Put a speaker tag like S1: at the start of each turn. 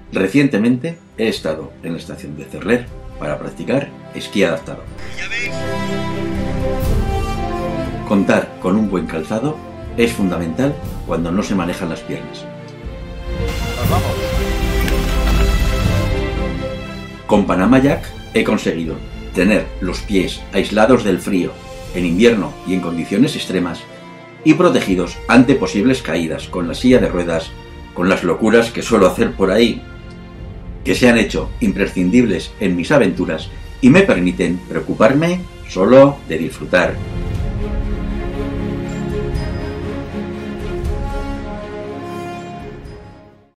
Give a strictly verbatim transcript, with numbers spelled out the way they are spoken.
S1: Recientemente he estado en la estación de Cerler para practicar esquí adaptado. Contar con un buen calzado es fundamental cuando no se manejan las piernas.
S2: ¡Nos vamos!
S1: Con Panama Jack he conseguido tener los pies aislados del frío en invierno y en condiciones extremas y protegidos ante posibles caídas con la silla de ruedas, con las locuras que suelo hacer por ahí, que se han hecho imprescindibles en mis aventuras y me permiten preocuparme solo de disfrutar.